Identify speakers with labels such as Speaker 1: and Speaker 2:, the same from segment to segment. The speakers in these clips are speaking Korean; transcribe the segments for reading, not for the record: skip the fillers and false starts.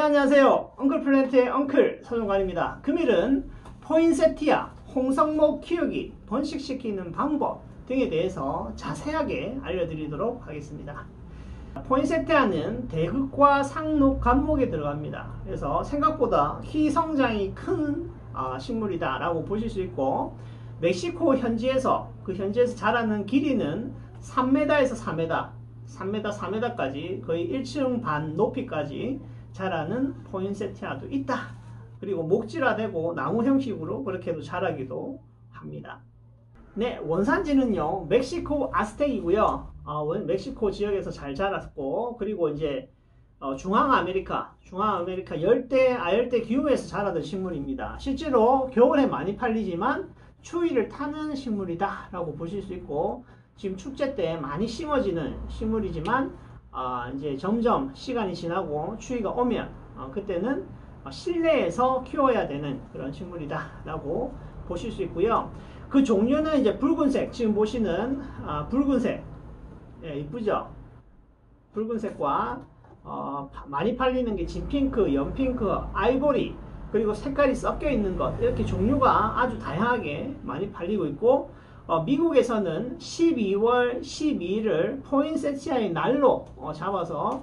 Speaker 1: 안녕하세요. 엉클플랜트의 엉클 서정관입니다. 금일은 포인세티아, 홍성목 키우기, 번식시키는 방법 등에 대해서 자세하게 알려드리도록 하겠습니다. 포인세티아는 대극과 상록 간목에 들어갑니다. 그래서 생각보다 희성장이 큰 식물이다 라고 보실 수 있고, 멕시코 현지에서 자라는 길이는 3m에서 4m, 4m까지 거의 1층 반 높이까지 자라는 포인세티아도 있다. 그리고 목질화되고 나무 형식으로 그렇게도 자라기도 합니다. 네, 원산지는요 멕시코 아스텍이고요. 멕시코 지역에서 잘 자랐고, 그리고 이제 중앙아메리카 열대, 아열대 기후에서 자라던 식물입니다. 실제로 겨울에 많이 팔리지만 추위를 타는 식물이다 라고 보실 수 있고, 지금 축제 때 많이 심어지는 식물이지만 이제 점점 시간이 지나고 추위가 오면 그때는 실내에서 키워야 되는 그런 식물이다 라고 보실 수 있고요. 그 종류는 이제 붉은색, 지금 보시는 붉은색, 예, 이쁘죠? 붉은색과 많이 팔리는 게 진핑크, 연핑크, 아이보리, 그리고 색깔이 섞여 있는 것, 이렇게 종류가 아주 다양하게 많이 팔리고 있고, 미국에서는 12월 12일을 포인세티아의 날로 잡아서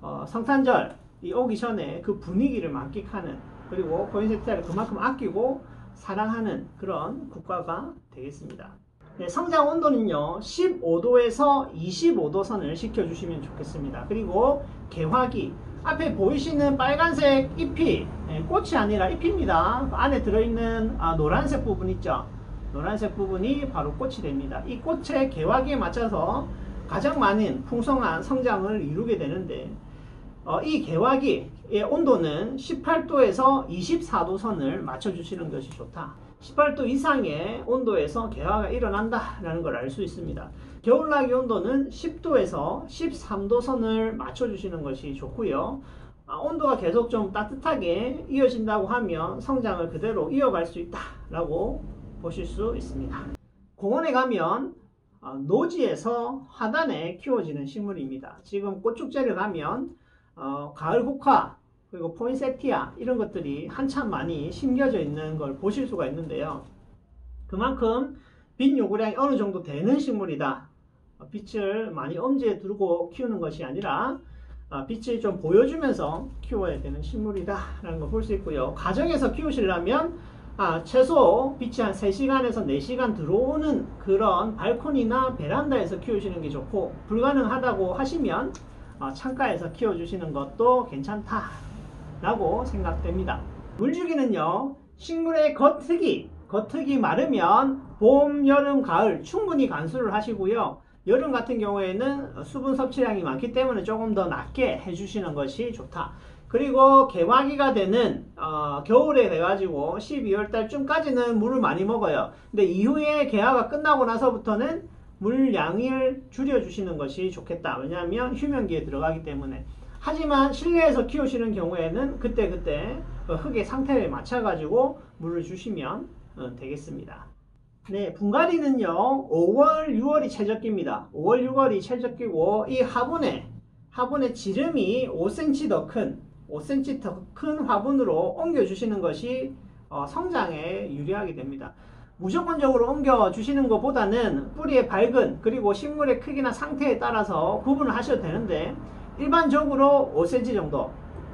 Speaker 1: 성탄절이 오기 전에 그 분위기를 만끽하는, 그리고 포인세티아를 그만큼 아끼고 사랑하는 그런 국가가 되겠습니다. 네, 성장 온도는요 15도에서 25도 선을 지켜주시면 좋겠습니다. 그리고 개화기, 앞에 보이시는 빨간색 잎이 꽃이 아니라 잎입니다. 안에 들어있는 노란색 부분 있죠? 노란색 부분이 바로 꽃이 됩니다. 이 꽃의 개화기에 맞춰서 가장 많은 풍성한 성장을 이루게 되는데, 이 개화기의 온도는 18도에서 24도 선을 맞춰주시는 것이 좋다. 18도 이상의 온도에서 개화가 일어난다 라는 걸 알 수 있습니다. 겨울나기 온도는 10도에서 13도 선을 맞춰주시는 것이 좋고요. 온도가 계속 좀 따뜻하게 이어진다고 하면 성장을 그대로 이어갈 수 있다 라고 보실 수 있습니다. 공원에 가면 노지에서 화단에 키워지는 식물입니다. 지금 꽃축제를 가면 가을 국화, 그리고 포인세티아 이런 것들이 한참 많이 심겨져 있는 걸 보실 수가 있는데요. 그만큼 빛 요구량이 어느 정도 되는 식물이다. 빛을 많이 엄지에 두고 키우는 것이 아니라 빛을 좀 보여주면서 키워야 되는 식물이다 라는 걸 볼 수 있고요. 가정에서 키우시려면 최소 빛이 한 3시간에서 4시간 들어오는 그런 발코니나 베란다에서 키우시는 게 좋고, 불가능하다고 하시면 창가에서 키워주시는 것도 괜찮다 라고 생각됩니다. 물주기는요 식물의 겉흙이 마르면 봄, 여름, 가을 충분히 관수를 하시고요. 여름 같은 경우에는 수분 섭취량이 많기 때문에 조금 더 낮게 해주시는 것이 좋다. 그리고 개화기가 되는 겨울에 돼가지고 12월 달쯤까지는 물을 많이 먹어요. 근데 이후에 개화가 끝나고 나서부터는 물량을 줄여주시는 것이 좋겠다. 왜냐하면 휴면기에 들어가기 때문에. 하지만 실내에서 키우시는 경우에는 그때그때 흙의 상태에 맞춰가지고 물을 주시면 되겠습니다. 네, 분갈이는요 5월, 6월이 최적기입니다. 5월, 6월이 최적기고, 이 화분에 지름이 5cm 더 큰 화분으로 옮겨주시는 것이 성장에 유리하게 됩니다. 무조건적으로 옮겨주시는 것보다는 뿌리의 밝은, 그리고 식물의 크기나 상태에 따라서 구분을 하셔도 되는데, 일반적으로 5cm 정도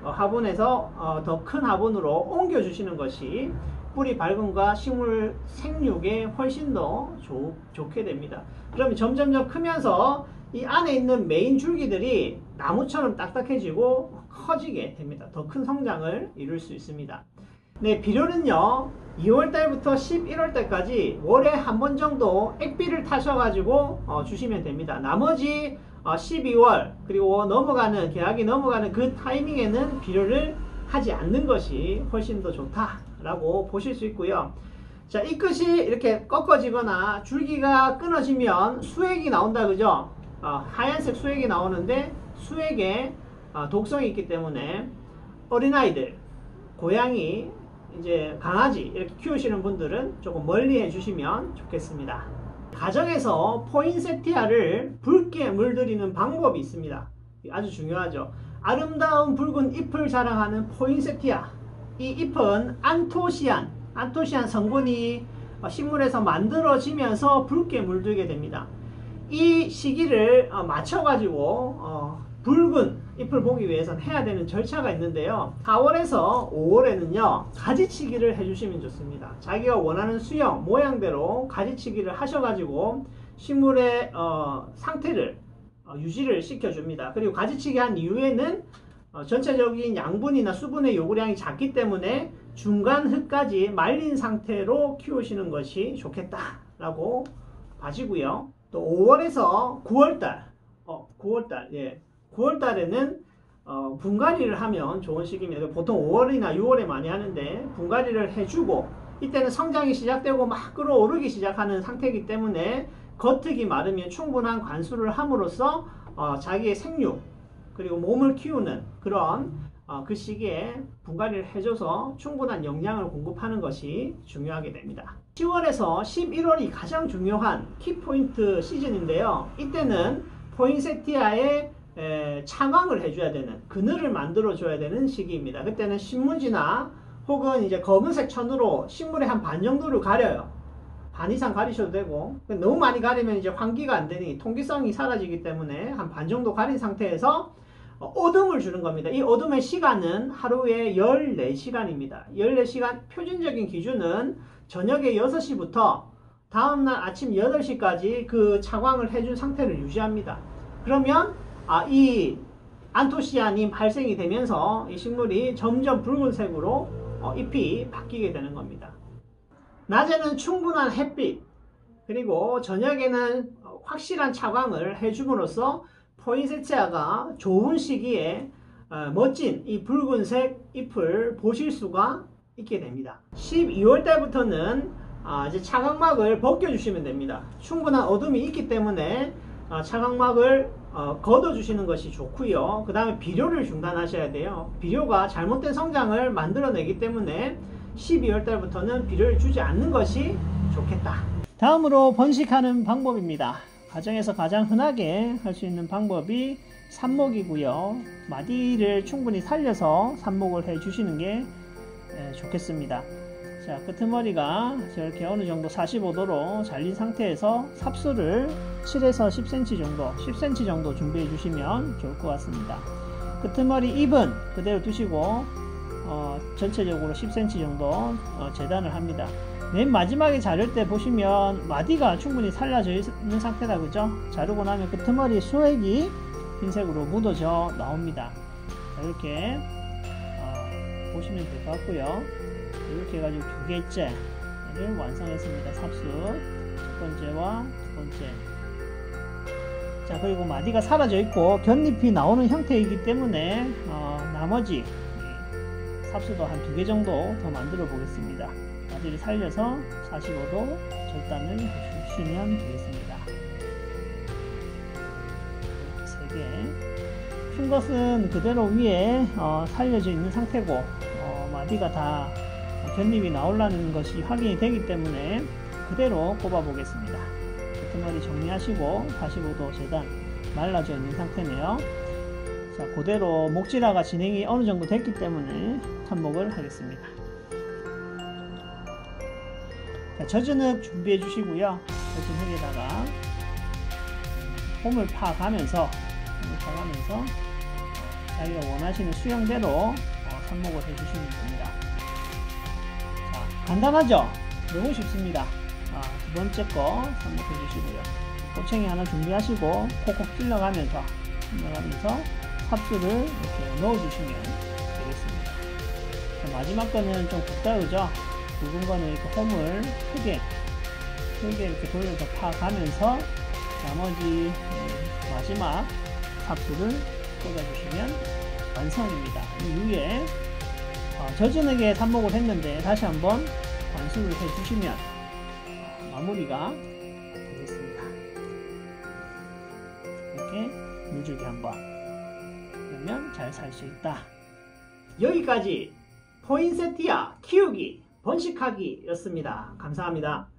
Speaker 1: 화분에서 더 큰 화분으로 옮겨주시는 것이 뿌리 밝음과 식물 생육에 훨씬 더 좋게 됩니다. 그러면 점점점 크면서 이 안에 있는 메인 줄기들이 나무처럼 딱딱해지고 커지게 됩니다. 더 큰 성장을 이룰 수 있습니다. 네, 비료는요 2월달부터 11월달까지 월에 한 번 정도 액비를 타셔가지고 주시면 됩니다. 나머지 12월 그리고 넘어가는, 개화기 넘어가는 그 타이밍에는 비료를 하지 않는 것이 훨씬 더 좋다라고 보실 수 있고요. 자, 이 끝이 이렇게 꺾어지거나 줄기가 끊어지면 수액이 나온다, 그죠? 하얀색 수액이 나오는데, 수액에 독성이 있기 때문에 어린아이들, 고양이, 이제 강아지 이렇게 키우시는 분들은 조금 멀리 해주시면 좋겠습니다. 가정에서 포인세티아를 붉게 물들이는 방법이 있습니다. 아주 중요하죠. 아름다운 붉은 잎을 자랑하는 포인세티아. 이 잎은 안토시안 성분이 식물에서 만들어지면서 붉게 물들게 됩니다. 이 시기를 맞춰가지고 붉은 잎을 보기 위해서는 해야 되는 절차가 있는데요. 4월에서 5월에는요 가지치기를 해주시면 좋습니다. 자기가 원하는 수형 모양대로 가지치기를 하셔가지고 식물의 상태를 유지를 시켜줍니다. 그리고 가지치기 한 이후에는 전체적인 양분이나 수분의 요구량이 작기 때문에 중간 흙까지 말린 상태로 키우시는 것이 좋겠다라고 봐지고요. 또 5월에서 9월달, 9월달에는 분갈이를 하면 좋은 시기입니다. 보통 5월이나 6월에 많이 하는데 분갈이를 해주고 이때는 성장이 시작되고 막 끌어오르기 시작하는 상태이기 때문에 겉흙이 마르면 충분한 관수를 함으로써 자기의 생육 그리고 몸을 키우는 그런 그 시기에 분갈이를 해줘서 충분한 영양을 공급하는 것이 중요하게 됩니다. 10월에서 11월이 가장 중요한 키포인트 시즌인데요. 이때는 포인세티아의 차광을 해줘야 되는 그늘을 만들어 줘야 되는 시기입니다. 그때는 신문지나 혹은 이제 검은색 천으로 식물의 한 반 정도를 가려요. 반 이상 가리셔도 되고 너무 많이 가리면 이제 환기가 안 되니 통기성이 사라지기 때문에 한 반 정도 가린 상태에서 어둠을 주는 겁니다. 이 어둠의 시간은 하루에 14시간입니다. 14시간 표준적인 기준은 저녁에 6시부터 다음날 아침 8시까지 그 차광을 해준 상태를 유지합니다. 그러면 이 안토시아닌이 발생이 되면서 이 식물이 점점 붉은색으로 잎이 바뀌게 되는 겁니다. 낮에는 충분한 햇빛 그리고 저녁에는 확실한 차광을 해줌으로써 포인세티아가 좋은 시기에 멋진 이 붉은색 잎을 보실 수가 있게 됩니다. 12월 달부터는 이제 차광막을 벗겨주시면 됩니다. 충분한 어둠이 있기 때문에 차광막을 걷어주시는 것이 좋고요. 그 다음에 비료를 중단하셔야 돼요. 비료가 잘못된 성장을 만들어내기 때문에 12월 달부터는 비료를 주지 않는 것이 좋겠다. 다음으로 번식하는 방법입니다. 가정에서 가장 흔하게 할 수 있는 방법이 삽목이고요. 마디를 충분히 살려서 삽목을 해 주시는 게 좋겠습니다. 자, 끄트머리가 저렇게 어느 정도 45도로 잘린 상태에서 삽수를 7에서 10cm 정도, 10cm 정도 준비해 주시면 좋을 것 같습니다. 끄트머리 잎은 그대로 두시고 전체적으로 10cm 정도 재단을 합니다. 맨 마지막에 자를 때 보시면 마디가 충분히 살려져 있는 상태다, 그죠? 자르고 나면 끄트머리 수액이 흰색으로 묻어져 나옵니다. 자, 이렇게 보시면 될 것 같고요. 이렇게 해가지고 두 개째를 완성했습니다. 삽수 첫 번째와 두 번째. 자, 그리고 마디가 사라져 있고 곁잎이 나오는 형태이기 때문에 나머지 삽수도 한 두 개 정도 더 만들어 보겠습니다. 마디를 살려서 45도 절단을 해주시면 되겠습니다. 이렇게 3개. 큰 것은 그대로 위에 살려져 있는 상태고 마디가 다 곁잎이 나오려는 것이 확인이 되기 때문에 그대로 꼽아 보겠습니다. 끄트머리 정리하시고 45도 재단 말라져 있는 상태네요. 자, 그대로 목질화가 진행이 어느 정도 됐기 때문에 삽목을 하겠습니다. 자, 젖은 흙 준비해 주시고요. 젖은 흙에다가 홈을 파가면서 자기가 원하시는 수형대로 삽목을 해주시면 됩니다. 자, 간단하죠? 너무 쉽습니다. 두 번째 거 삽목해 주시고요. 꼬챙이 하나 준비하시고 콕콕 찔러가면서 삽수를 이렇게 넣어주시면 되겠습니다. 자, 마지막 거는 좀 굵다그죠? 굵은 거는 이렇게 홈을 크게 이렇게 돌려서 파가면서 나머지 마지막 삽수를 꽂아주시면 완성입니다. 이 위에 젖은 흙에 삽목을 했는데 다시 한번 관수를 해주시면 마무리가 되겠습니다. 이렇게 물주기 한번 그러면 잘 살 수 있다. 여기까지 포인세티아 키우기 번식하기 였습니다. 감사합니다.